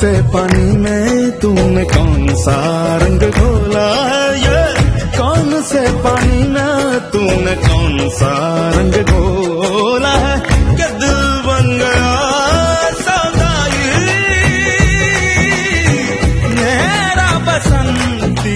से पानी में तूने कौन सा रंग घोला है, ये कौन से पानी में तूने कौन सा रंग घोला है कि दिल बन गया सौदाई मेरा बसंती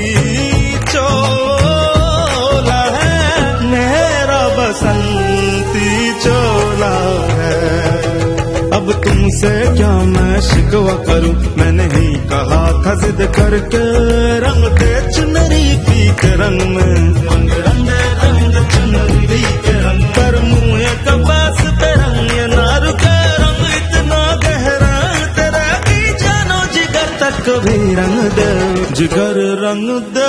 चोला है, मेरा बसंती चोला है। अब तुमसे क्या मैं शिकवा करूं, मैंने ही कहा था जिद करके रंग दे चुनरी पीके रंग में, रंग रंगे रंग चुनरी के रंग पर मुँह कपास पे रंग ये ना रुके रंग इतना गहरा तेरा की जानो जिगर तक भी रंग दे, जिगर रंग दे।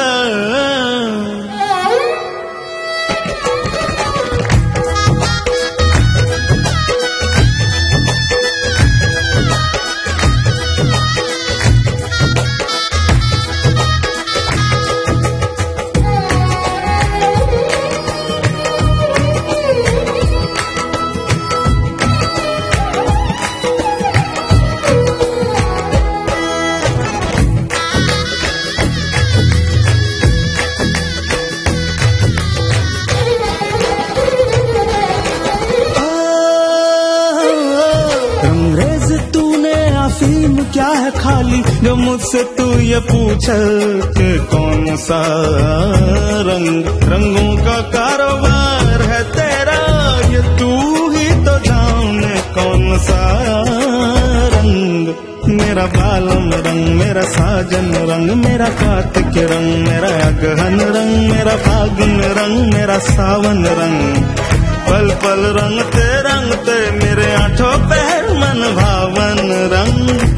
क्या है खाली जो मुझसे तू ये पूछे कि कौन सा रंग, रंगों का कारोबार है तेरा, ये तू ही तो जाने कौन सा रंग। मेरा बालम रंग, मेरा साजन रंग, मेरा कार्तिक रंग, मेरा अगहन रंग, मेरा फागुन रंग, मेरा सावन रंग, पल पल रंगते मेरे आठों पैर मन भावन रंग।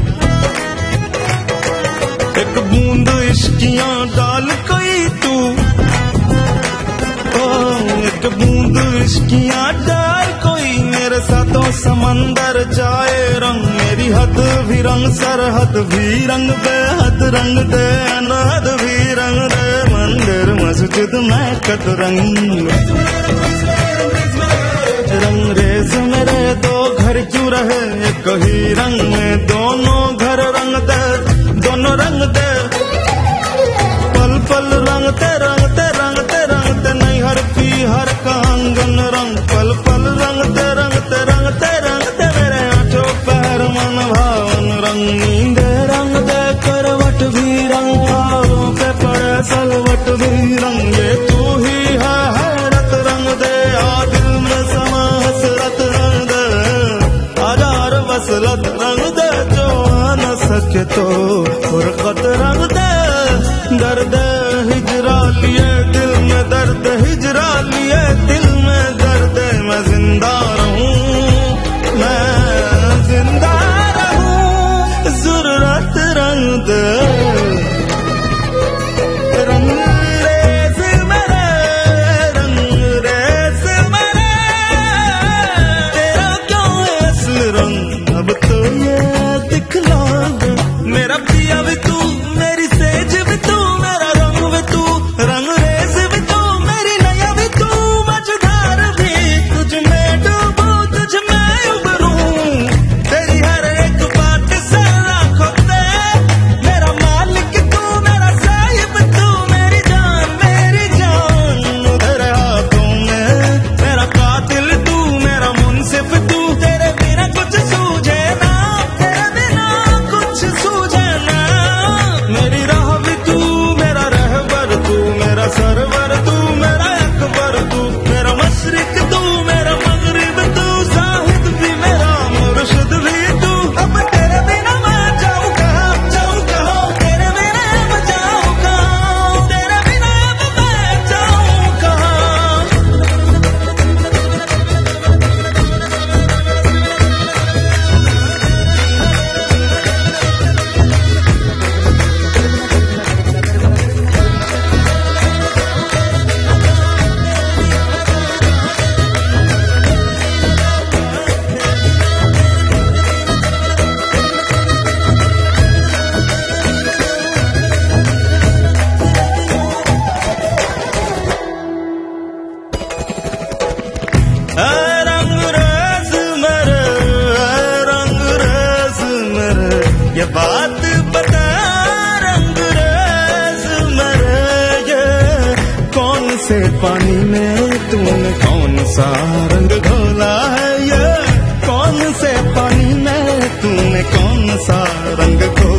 एक बूंद इश्कियां डाल कोई तू, ओ एक बूंद इश्कियां डाल कोई, मेरे साथों समंदर जाए रंग, मेरी हद भी रंग सरहद भी रंग, बेहद रंग दे अनहद भी रंग दे, मंदिर मस्जिद महकत रंग, रंग रेज मेरे दो घर क्यों रहे, एक ही रंग में दोनों घर रंग दे, दोनों रंग दे, पल पल रंगते रंगते रंगते रंगते, नहीं हर पी हर का आंगन रंग, पल पल रंगते रंगते रंगते रंगते, मेरे आठों पैर मन भावन रंग, नींद रंग दे करवट भी रंग, ख्वाबों पे पड़े सलवट भी रंग, ये तू ही है हैरत रंग दे, आ दिल में समा हसरत रंग दे, हजार वसलत रंग दे, जो आ न सके तो फुरकत रंग दे, दर्द हिजरा लिए दिल में दर्द हिजरा लिए दिल में दर्द, मैं जिंदा रहूं, मैं जिंदा रहूं, ज़रूरत रंग दे, रंग रेज़ मेरे, रंग रेज़ मेरे, तेरा क्यों ऐसा रंग, अब तो ये दिखला दे, मेरा पिया भी तू, मेरी सेज भी तू, मेरा रंग भी तू, रंग रेज भी तू, मेरी नया भी तू, मझधार भी, तुझ में डूबूं, तुझ में उबरूं, तेरी हर एक बात से लाखों दे, मेरा मालिक तू, मेरा साहिब तू, मेरी जान तेरे हाथों में, मेरा कातिल तू, मेरा मुंसिफ तू, तेरे बिना कुछ सूझे ना, तेरे बिना कुछ सूझे ना, मेरी राह भी तू, मेरा रहबर तू, मेरा सरवर तू, मेरा अकबर तू, मेरा मशरिक तू, मेरा मगरिब तू, साहिद भी मेरा मुर्शिद भी तू, अब तेरे बिना मैं जाऊं कहाँ, तेरे बिना मैं जाऊं कहाँ, तेरे बिना अब मैं जाऊं कहाँ। से पानी में तूने कौन सा रंग घोला है ये, कौन से पानी में तूने कौन सा रंग घोला।